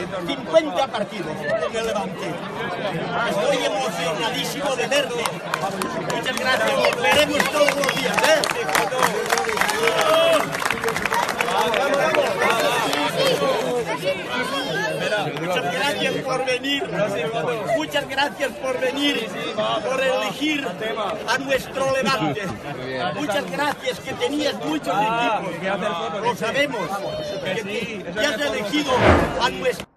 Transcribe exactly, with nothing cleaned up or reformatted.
cincuenta partidos con el Levante. Estoy emocionadísimo de verte. Muchas gracias, nos veremos todos los días, ¿eh? Muchas gracias por venir, muchas gracias por venir, por elegir a nuestro Levante. Muchas gracias, que tenías muchos equipos, lo sabemos, que, que has elegido a nuestro